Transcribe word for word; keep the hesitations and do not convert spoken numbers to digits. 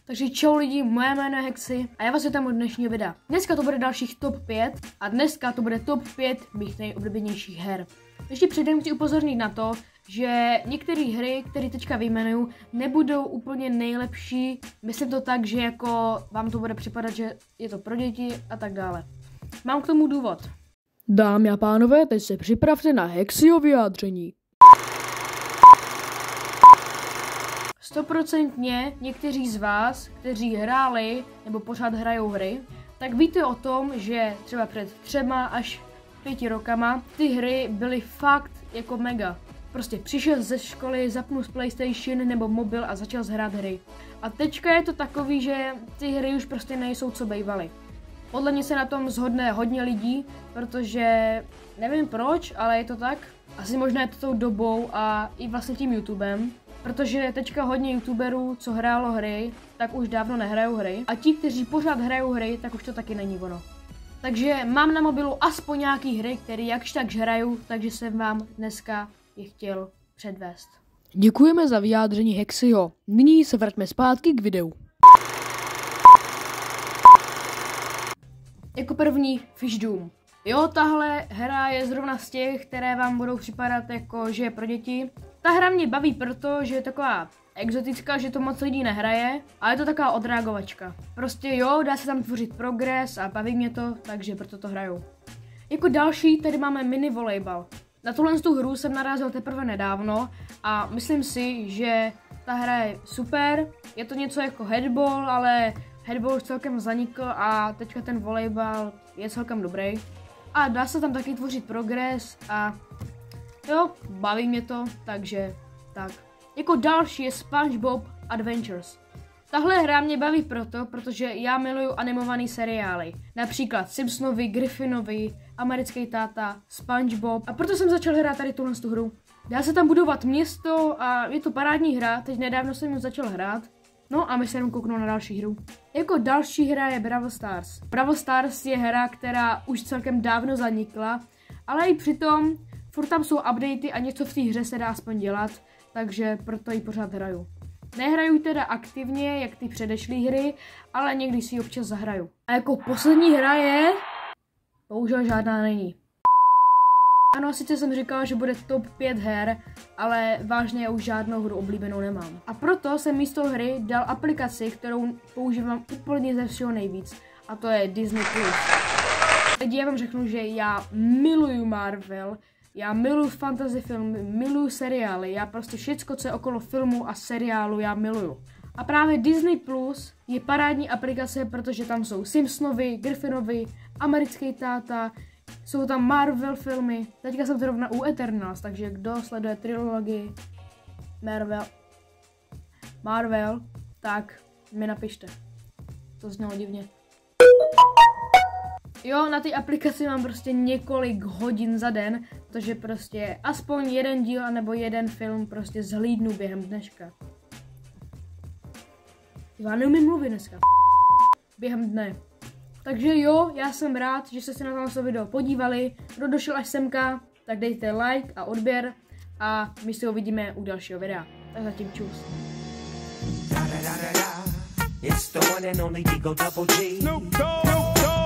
Takže čau lidi, moje jméno je Hexy a já vás vítám od dnešního videa. Dneska to bude dalších top pět a dneska to bude top pět mých nejoblíbenějších her. Ještě předem chci upozornit na to, že některé hry, které teďka vyjmenuju, nebudou úplně nejlepší. Myslím to tak, že jako vám to bude připadat, že je to pro děti a tak dále. Mám k tomu důvod. Dámy a pánové, teď se připravte na Hexyho vyjádření. Stoprocentně někteří z vás, kteří hráli nebo pořád hrajou hry, tak víte o tom, že třeba před třema až pěti rokama ty hry byly fakt jako mega. Prostě přišel ze školy, zapnul z PlayStation nebo mobil a začal hrát hry. A teďka je to takový, že ty hry už prostě nejsou co bejvaly. Podle mě se na tom shodne hodně lidí, protože nevím proč, ale je to tak. Asi možná je to tou dobou a i vlastně tím YouTubem. Protože teďka hodně youtuberů, co hrálo hry, tak už dávno nehrajou hry. A ti, kteří pořád hrajou hry, tak už to taky není ono. Takže mám na mobilu aspoň nějaký hry, které jakž takž hraju, takže jsem vám dneska je chtěl předvést. Děkujeme za vyjádření Hexyho. Nyní se vraťme zpátky k videu. Jako první Fish Doom. Jo, tahle hra je zrovna z těch, které vám budou připadat jako, že je pro děti. Ta hra mě baví proto, že je taková exotická, že to moc lidí nehraje, ale je to taková odreagovačka. Prostě jo, dá se tam tvořit progres a baví mě to, takže proto to hraju. Jako další tady máme mini volejbal. Na tuhle tu hru jsem narazil teprve nedávno a myslím si, že ta hra je super. Je to něco jako headball, ale headball už celkem zanikl a teďka ten volejbal je celkem dobrý. A dá se tam taky tvořit progres a jo, baví mě to, takže tak. Jako další je SpongeBob Adventures. Tahle hra mě baví proto, protože já miluju animované seriály. Například Simpsonovi, Griffinovi, Americký táta, SpongeBob. A proto jsem začal hrát tady tuhle tu hru. Dá se tam budovat město a je to parádní hra, teď nedávno jsem ji začal hrát. No a my se jenom kouknou na další hru. Jako další hra je Brawl Stars. Brawl Stars je hra, která už celkem dávno zanikla, ale i přitom furt tam jsou updaty a něco v té hře se dá aspoň dělat, takže proto ji pořád hraju. Nehraju teda aktivně, jak ty předešlé hry, ale někdy si ji občas zahraju. A jako poslední hra je... Bohužel žádná není. Ano, sice jsem říkal, že bude top pět her, ale vážně já už žádnou hru oblíbenou nemám. A proto jsem místo hry dal aplikaci, kterou používám úplně ze všeho nejvíc. A to je Disney plus. Teď já vám řeknu, že já miluju Marvel, já miluju fantasy filmy, miluju seriály, já prostě všecko, co je okolo filmu a seriálu, já miluju. A právě Disney plus je parádní aplikace, protože tam jsou Simpsonovi, Griffinovi, Americký táta, jsou tam Marvel filmy. Teďka jsem zrovna u Eternals, takže kdo sleduje trilogii Marvel, Marvel, tak mi napište. To znělo divně. Jo, na té aplikaci mám prostě několik hodin za den, protože prostě aspoň jeden díl nebo jeden film prostě zhlídnu během dneška. Já neumím mluvit dneska. Během dne. Takže jo, já jsem rád, že jste se na to video podívali. Kdo došel až semka, tak dejte like a odběr a my se uvidíme u dalšího videa. Tak zatím čus. It's the one and only Digo Double G. Snoop Dogg.